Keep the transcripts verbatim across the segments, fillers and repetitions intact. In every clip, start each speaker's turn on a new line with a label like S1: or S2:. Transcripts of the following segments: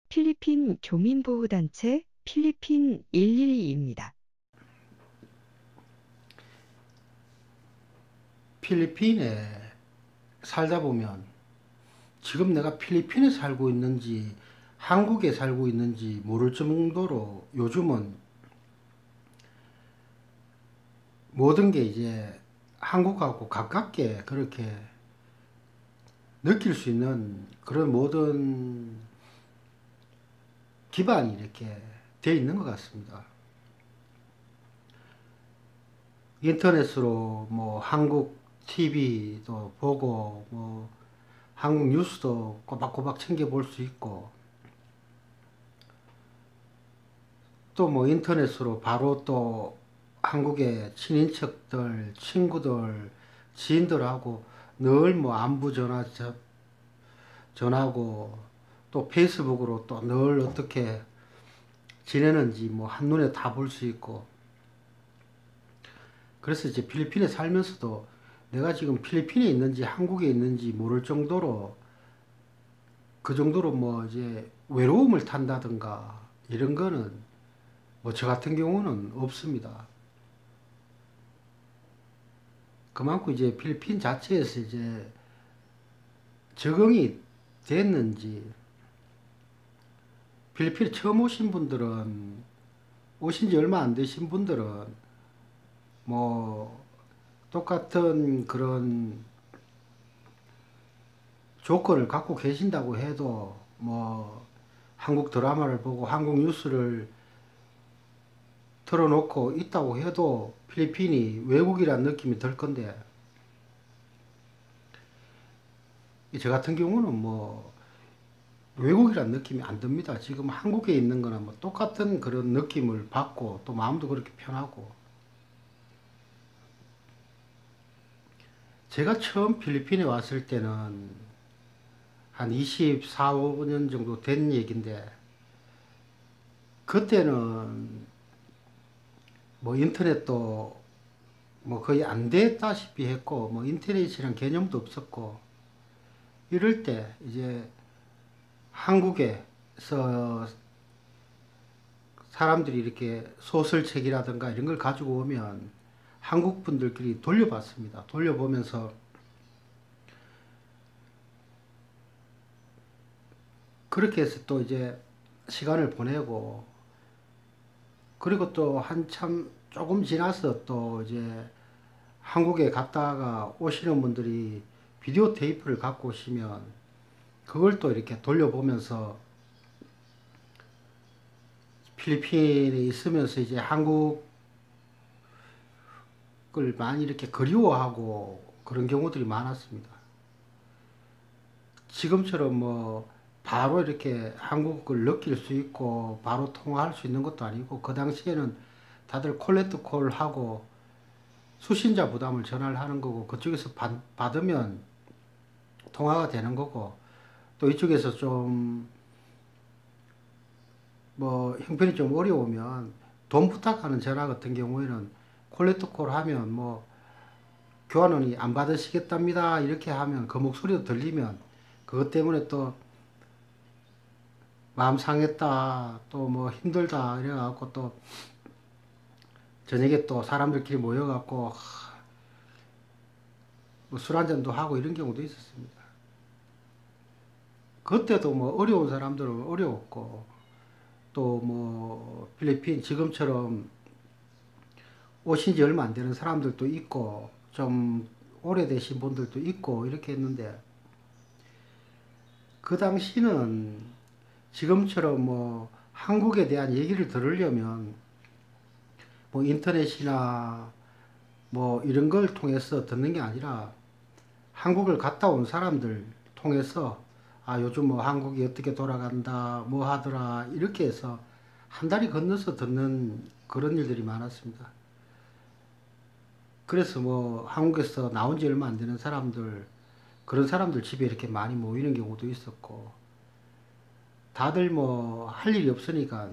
S1: 필리핀 교민보호단체 필리핀 일일이입니다.
S2: 필리핀에 살다 보면 지금 내가 필리핀에 살고 있는지 한국에 살고 있는지 모를 정도로 요즘은 모든 게 이제 한국하고 가깝게 그렇게 느낄 수 있는 그런 모든 기반이 이렇게 돼 있는 것 같습니다. 인터넷으로 뭐 한국 티비도 보고 뭐 한국 뉴스도 꼬박꼬박 챙겨볼 수 있고 또 뭐 인터넷으로 바로 또 한국의 친인척들, 친구들, 지인들하고 늘 뭐 안부 전화 전하고 또 페이스북으로 또 늘 어떻게 지내는지 뭐 한눈에 다 볼 수 있고 그래서 이제 필리핀에 살면서도 내가 지금 필리핀에 있는지 한국에 있는지 모를 정도로 그 정도로 뭐 이제 외로움을 탄다든가 이런 거는 뭐 저 같은 경우는 없습니다. 그만큼 이제 필리핀 자체에서 이제 적응이 됐는지 필리핀에 처음 오신 분들은 오신 지 얼마 안 되신 분들은 뭐 똑같은 그런 조건을 갖고 계신다고 해도 뭐 한국 드라마를 보고 한국 뉴스를 틀어놓고 있다고 해도 필리핀이 외국이란 느낌이 들 건데 저 같은 경우는 뭐 외국이란 느낌이 안 듭니다. 지금 한국에 있는 거나 뭐 똑같은 그런 느낌을 받고 또 마음도 그렇게 편하고 제가 처음 필리핀에 왔을 때는 한 이십사, 오 년 정도 된 얘긴데 그때는 뭐 인터넷도 뭐 거의 안 됐다시피 했고 뭐 인터넷이란 개념도 없었고 이럴 때 이제 한국에서 사람들이 이렇게 소설책이라든가 이런 걸 가지고 오면 한국 분들끼리 돌려봤습니다. 돌려보면서 그렇게 해서 또 이제 시간을 보내고 그리고 또 한참 조금 지나서 또 이제 한국에 갔다가 오시는 분들이 비디오 테이프를 갖고 오시면 그걸 또 이렇게 돌려보면서 필리핀에 있으면서 이제 한국을 많이 이렇게 그리워하고 그런 경우들이 많았습니다. 지금처럼 뭐 바로 이렇게 한국을 느낄 수 있고 바로 통화할 수 있는 것도 아니고 그 당시에는 다들 콜렉트 콜 하고 수신자 부담을 전화를 하는 거고 그쪽에서 받, 받으면 통화가 되는 거고 또 이쪽에서 좀 뭐 형편이 좀 어려우면 돈 부탁하는 전화 같은 경우에는 콜렉트 콜 하면 뭐 교환원이 안 받으시겠답니다 이렇게 하면 그 목소리도 들리면 그것 때문에 또 마음 상했다 또 뭐 힘들다 이래갖고 또 저녁에 또 사람들끼리 모여갖고 뭐 술 한잔도 하고 이런 경우도 있었습니다. 그때도 뭐 어려운 사람들은 어려웠고 또 뭐 필리핀 지금처럼 오신 지 얼마 안 되는 사람들도 있고 좀 오래되신 분들도 있고 이렇게 했는데 그 당시는 지금처럼 뭐 한국에 대한 얘기를 들으려면 뭐 인터넷이나 뭐 이런 걸 통해서 듣는 게 아니라 한국을 갔다 온 사람들 통해서 아 요즘 뭐 한국이 어떻게 돌아간다 뭐 하더라 이렇게 해서 한 달이 건너서 듣는 그런 일들이 많았습니다. 그래서 뭐 한국에서 나온 지 얼마 안 되는 사람들 그런 사람들 집에 이렇게 많이 모이는 경우도 있었고 다들 뭐 할 일이 없으니까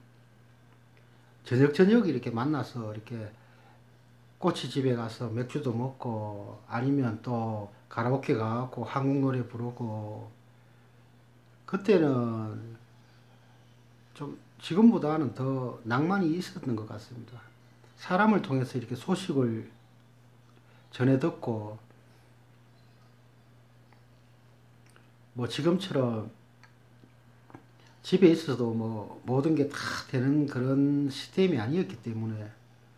S2: 저녁 저녁 이렇게 만나서 이렇게 꼬치집에 가서 맥주도 먹고 아니면 또 가라오케 가고 한국 노래 부르고 그때는 좀 지금보다는 더 낭만이 있었던 것 같습니다. 사람을 통해서 이렇게 소식을 전해 듣고 뭐 지금처럼 집에 있어도 뭐 모든 게 다 되는 그런 시스템이 아니었기 때문에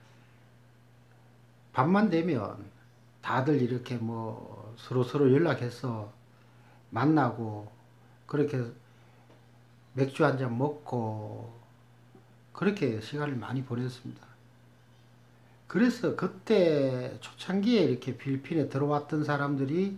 S2: 밤만 되면 다들 이렇게 뭐 서로 서로 연락해서 만나고 그렇게 맥주 한 잔 먹고 그렇게 시간을 많이 보냈습니다. 그래서 그때 초창기에 이렇게 필리핀에 들어왔던 사람들이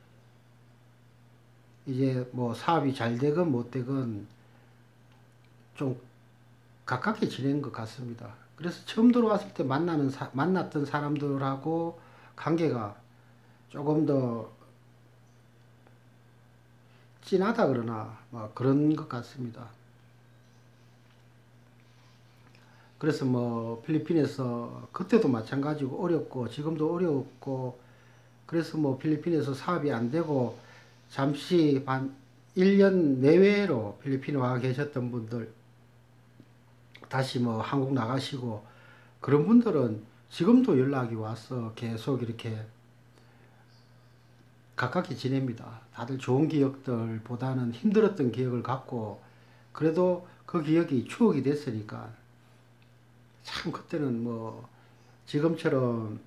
S2: 이제 뭐 사업이 잘 되건 못 되건 좀 가깝게 지낸 것 같습니다. 그래서 처음 들어왔을 때 만나는 사, 만났던 사람들하고 관계가 조금 더 진하다 그러나 뭐 그런 것 같습니다. 그래서 뭐 필리핀에서 그때도 마찬가지고 어렵고 지금도 어렵고 그래서 뭐 필리핀에서 사업이 안 되고 잠시 한 일 년 내외로 필리핀에 와 계셨던 분들 다시 뭐 한국 나가시고 그런 분들은 지금도 연락이 와서 계속 이렇게 가깝게 지냅니다. 다들 좋은 기억들보다는 힘들었던 기억을 갖고 그래도 그 기억이 추억이 됐으니까 참 그때는 뭐 지금처럼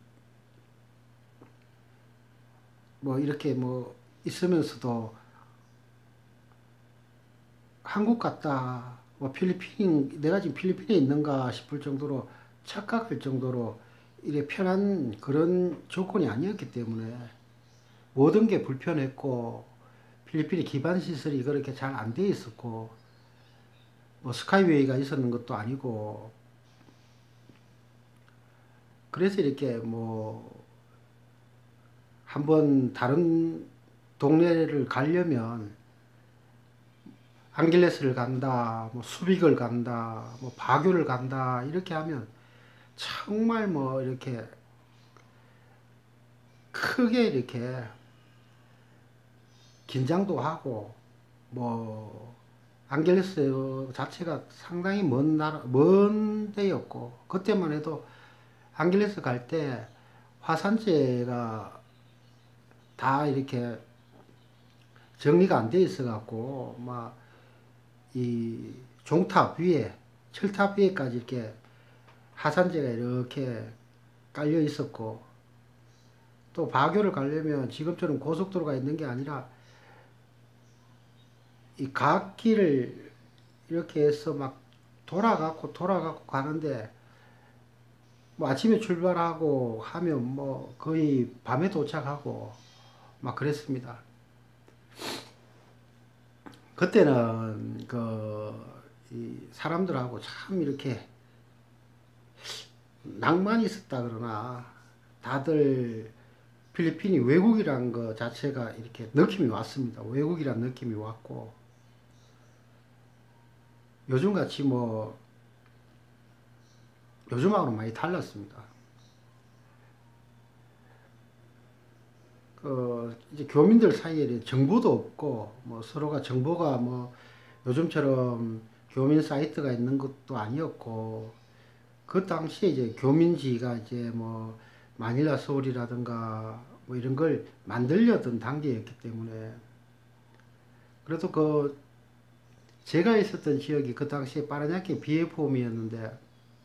S2: 뭐 이렇게 뭐 있으면서도 한국 갔다 뭐 필리핀 내가 지금 필리핀에 있는가 싶을 정도로 착각할 정도로 이래 편한 그런 조건이 아니었기 때문에 모든 게 불편했고 필리핀의 기반 시설이 그렇게 잘 안 돼 있었고 뭐 스카이웨이가 있었는 것도 아니고 그래서 이렇게 뭐 한번 다른 동네를 가려면 앙길레스를 간다, 뭐 수빅을 간다, 뭐 바교를 간다 이렇게 하면 정말 뭐 이렇게 크게 이렇게 긴장도 하고 뭐 앙겔레스 자체가 상당히 먼 나라 먼 데였고 그때만 해도 앙겔레스 갈 때 화산재가 다 이렇게 정리가 안 돼 있어 갖고 막 이 종탑 위에 철탑 위에까지 이렇게 화산재가 이렇게 깔려 있었고 또 바교를 가려면 지금처럼 고속도로가 있는 게 아니라 이 갓길을 이렇게 해서 막 돌아가고 돌아가고 가는데 뭐 아침에 출발하고 하면 뭐 거의 밤에 도착하고 막 그랬습니다. 그때는 그 이 사람들하고 참 이렇게 낭만이 있었다 그러나 다들 필리핀이 외국이란 거 자체가 이렇게 느낌이 왔습니다. 외국이란 느낌이 왔고 요즘같이 뭐 요즘하고는 많이 달랐습니다. 그 이제 교민들 사이에 정보도 없고 뭐 서로가 정보가 뭐 요즘처럼 교민 사이트가 있는 것도 아니었고 그 당시에 이제 교민지가 이제 뭐 마닐라 서울이라든가 뭐 이런 걸 만들려던 단계였기 때문에 그래도 그 제가 있었던 지역이 그 당시에 파라냐키 비에폼이었는데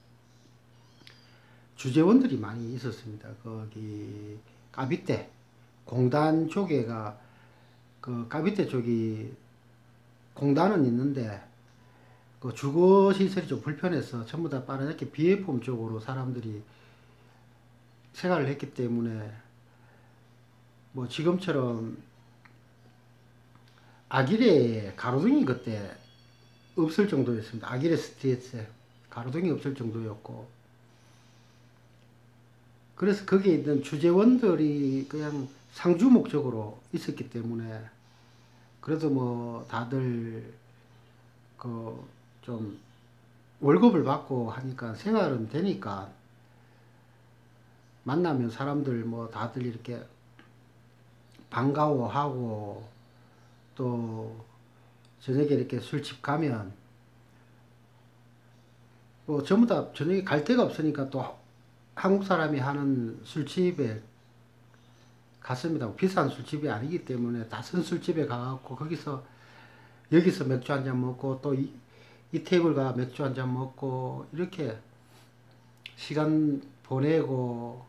S2: 주재원들이 많이 있었습니다. 거기 까비떼 공단 쪽에가 그 까비떼 쪽이 공단은 있는데 그 주거 시설이 좀 불편해서 전부 다 파라냐키 비에폼 쪽으로 사람들이 생활을 했기 때문에 뭐 지금처럼 아기레 가로등이 그때 없을 정도였습니다. 아기레 스트리트에 가로등이 없을 정도였고 그래서 거기에 있는 주재원들이 그냥 상주 목적으로 있었기 때문에 그래도 뭐 다들 그 좀 월급을 받고 하니까 생활은 되니까 만나면 사람들 뭐 다들 이렇게 반가워하고 또 저녁에 이렇게 술집 가면 뭐 전부 다 저녁에 갈 데가 없으니까 또 한국 사람이 하는 술집에 갔습니다. 비싼 술집이 아니기 때문에 다 선술집에 가갖고 거기서 여기서 맥주 한잔 먹고 또 이 이 테이블 가 맥주 한잔 먹고 이렇게 시간 보내고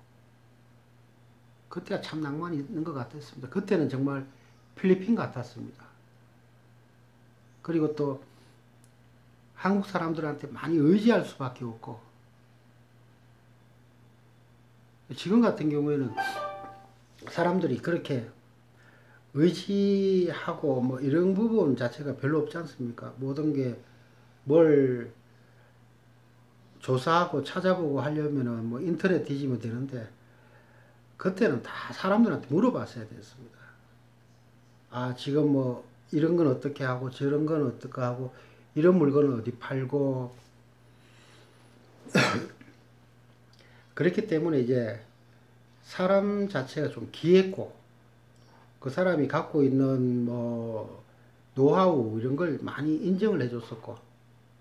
S2: 그때가 참 낭만이 있는 것 같았습니다. 그때는 정말 필리핀 같았습니다. 그리고 또 한국 사람들한테 많이 의지할 수밖에 없고 지금 같은 경우에는 사람들이 그렇게 의지하고 뭐 이런 부분 자체가 별로 없지 않습니까? 모든 게 뭘 조사하고 찾아보고 하려면은 뭐 인터넷 뒤지면 되는데 그때는 다 사람들한테 물어봤어야 됐습니다. 아, 지금 뭐 이런 건 어떻게 하고 저런 건 어떻게 하고 이런 물건은 어디 팔고 그렇기 때문에 이제 사람 자체가 좀 기했고 그 사람이 갖고 있는 뭐 노하우 이런 걸 많이 인정을 해줬었고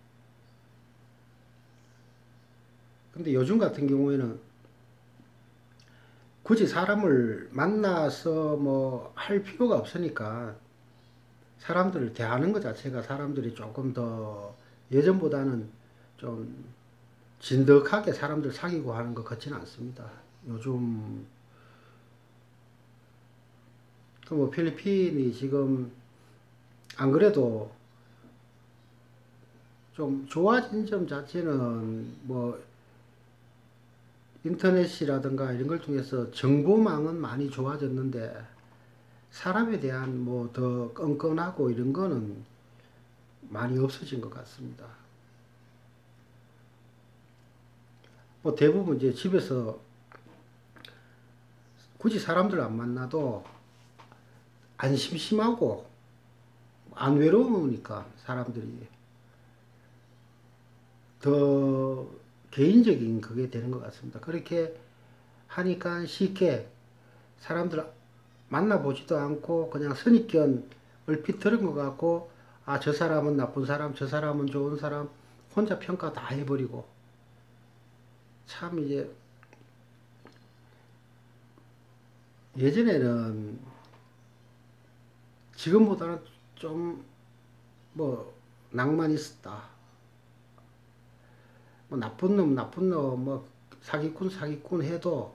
S2: 근데 요즘 같은 경우에는 굳이 사람을 만나서 뭐 할 필요가 없으니까 사람들을 대하는 것 자체가 사람들이 조금 더 예전보다는 좀 진득하게 사람들 사귀고 하는 것 같지는 않습니다. 요즘 그 뭐 필리핀이 지금 안 그래도 좀 좋아진 점 자체는 뭐 인터넷이라든가 이런 걸 통해서 정보망은 많이 좋아졌는데 사람에 대한 뭐 더 끈끈하고 이런 거는 많이 없어진 것 같습니다. 뭐 대부분 이제 집에서 굳이 사람들 안 만나도 안 심심하고 안 외로우니까 사람들이 더 개인적인 그게 되는 것 같습니다. 그렇게 하니까 쉽게 사람들 만나보지도 않고 그냥 선입견 얼핏 들은 것 같고 아, 저 사람은 나쁜 사람, 저 사람은 좋은 사람 혼자 평가 다 해버리고 참 이제 예전에는 지금보다는 좀 뭐 낭만 있었다. 뭐 나쁜 놈 나쁜 놈 뭐 사기꾼 사기꾼 해도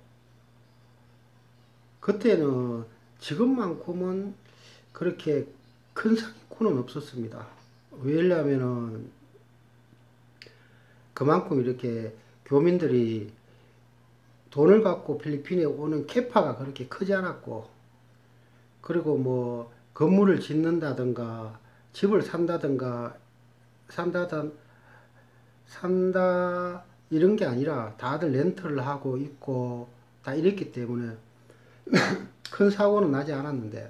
S2: 그때는 지금만큼은 그렇게 큰 사기꾼은 없었습니다. 왜냐면은 그만큼 이렇게 교민들이 돈을 갖고 필리핀에 오는 캐파가 그렇게 크지 않았고 그리고 뭐 건물을 짓는다든가 집을 산다든가 산다든 산다 이런 게 아니라 다들 렌트를 하고 있고 다 이랬기 때문에 큰 사고는 나지 않았는데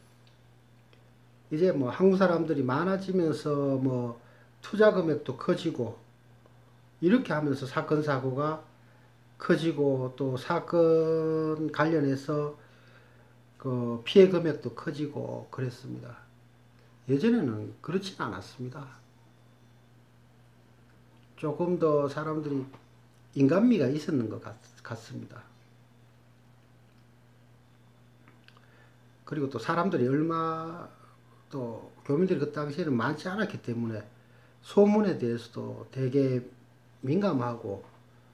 S2: 이제 뭐 한국 사람들이 많아지면서 뭐 투자 금액도 커지고 이렇게 하면서 사건 사고가 커지고 또 사건 관련해서 그 피해 금액도 커지고 그랬습니다. 예전에는 그렇진 않았습니다. 조금 더 사람들이 인간미가 있었는 것 같, 같습니다. 그리고 또 사람들이 얼마 또 교민들이 그 당시에는 많지 않았기 때문에 소문에 대해서도 되게 민감하고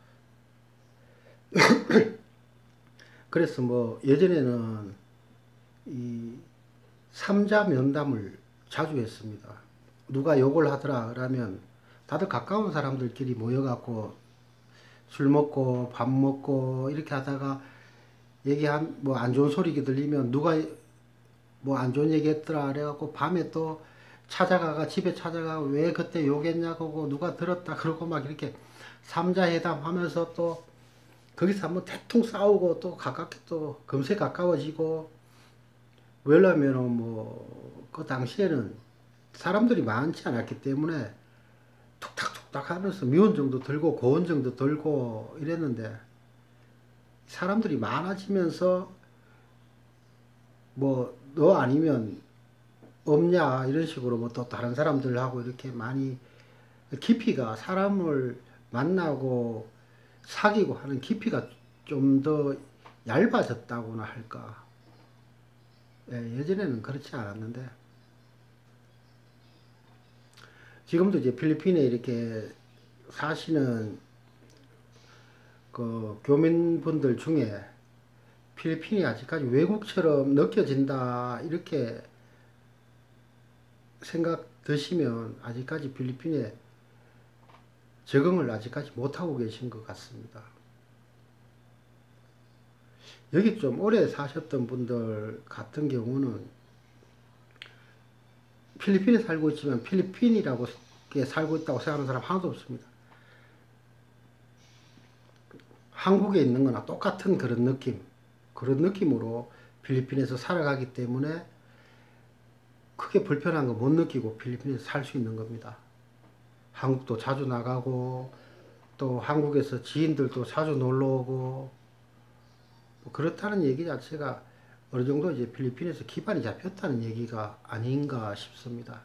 S2: 그래서 뭐 예전에는 이 삼자 면담을 자주 했습니다. 누가 욕을 하더라 그러면 다들 가까운 사람들끼리 모여갖고 술 먹고 밥 먹고 이렇게 하다가 얘기한 뭐 안 좋은 소리 들리면 누가 뭐 안 좋은 얘기 했더라 그래갖고 밤에 또 찾아가가 집에 찾아가 왜 그때 욕했냐고 누가 들었다 그러고 막 이렇게 삼자회담 하면서 또 거기서 한번 대통 싸우고 또 가깝게 또 금세 가까워지고 왜냐면은 뭐 그 당시에는 사람들이 많지 않았기 때문에 툭탁툭탁 하면서 미운정도 들고 고운정도 들고 이랬는데 사람들이 많아지면서 뭐 너 아니면 없냐 이런 식으로 뭐 또 다른 사람들하고 이렇게 많이 깊이가 사람을 만나고 사귀고 하는 깊이가 좀 더 얇아졌다고나 할까. 예, 예전에는 그렇지 않았는데 지금도 이제 필리핀에 이렇게 사시는 그 교민분들 중에 필리핀이 아직까지 외국처럼 느껴진다 이렇게 생각 드시면 아직까지 필리핀에 적응을 아직까지 못하고 계신 것 같습니다. 여기 좀 오래 사셨던 분들 같은 경우는 필리핀에 살고 있지만 필리핀이라고 살고 있다고 생각하는 사람 하나도 없습니다. 한국에 있는 거나 똑같은 그런 느낌, 그런 느낌으로 필리핀에서 살아가기 때문에 크게 불편한 거 못 느끼고 필리핀에서 살 수 있는 겁니다. 한국도 자주 나가고 또 한국에서 지인들도 자주 놀러 오고 뭐 그렇다는 얘기 자체가 어느 정도 이제 필리핀에서 기반이 잡혔다는 얘기가 아닌가 싶습니다.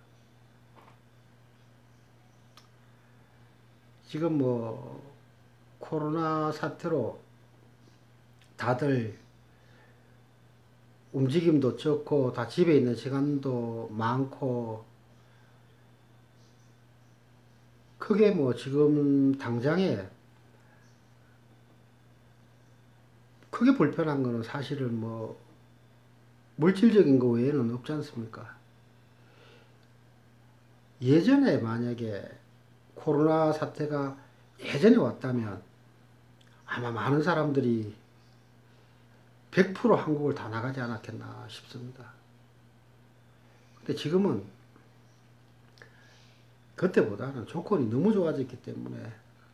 S2: 지금 뭐 코로나 사태로 다들 움직임도 적고 다 집에 있는 시간도 많고 크게 뭐 지금 당장에 크게 불편한 거는 사실은 뭐 물질적인 거 외에는 없지 않습니까? 예전에 만약에 코로나 사태가 예전에 왔다면 아마 많은 사람들이 백 퍼센트 한국을 다 나가지 않았겠나 싶습니다. 근데 지금은 그때보다는 조건이 너무 좋아졌기 때문에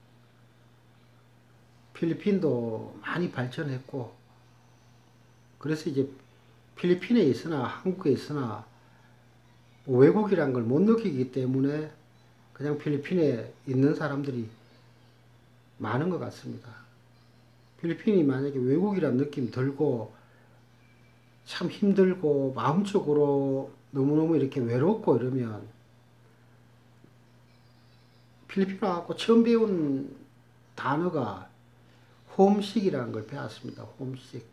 S2: 필리핀도 많이 발전했고 그래서 이제 필리핀에 있으나 한국에 있으나 외국이란 걸 못 느끼기 때문에 그냥 필리핀에 있는 사람들이 많은 것 같습니다. 필리핀이 만약에 외국이란 느낌 들고 참 힘들고 마음적으로 너무너무 이렇게 외롭고 이러면 필리핀 와갖고 처음 배운 단어가 홈식이라는 걸 배웠습니다. 홈식.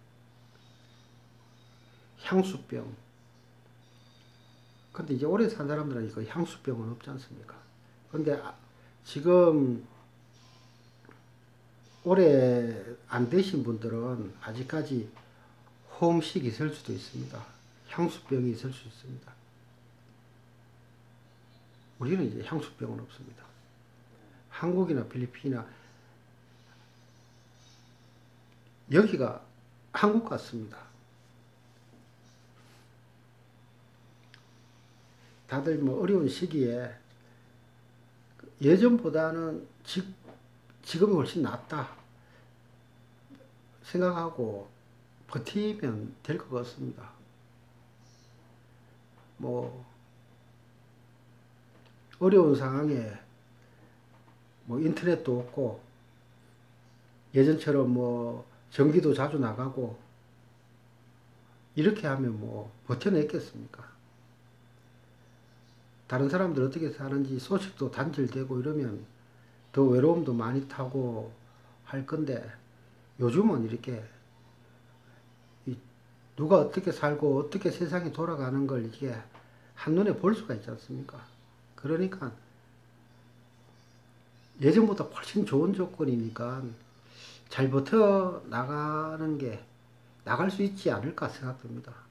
S2: 향수병. 근데 이제 오래 산 사람들은 그 향수병은 없지 않습니까? 근데 지금 오래 안 되신 분들은 아직까지 홈식이 있을 수도 있습니다. 향수병이 있을 수 있습니다. 우리는 이제 향수병은 없습니다. 한국이나 필리핀이나 여기가 한국 같습니다. 다들 뭐 어려운 시기에 예전보다는 지, 지금이 훨씬 낫다 생각하고 버티면 될 것 같습니다. 뭐 어려운 상황에 뭐 인터넷도 없고 예전처럼 뭐 전기도 자주 나가고 이렇게 하면 뭐 버텨냈겠습니까? 다른 사람들 어떻게 사는지 소식도 단절되고 이러면 더 외로움도 많이 타고 할 건데 요즘은 이렇게 누가 어떻게 살고 어떻게 세상이 돌아가는 걸 이게 한눈에 볼 수가 있지 않습니까? 그러니까 예전보다 훨씬 좋은 조건이니까 잘 버텨 나가는 게 나갈 수 있지 않을까 생각됩니다.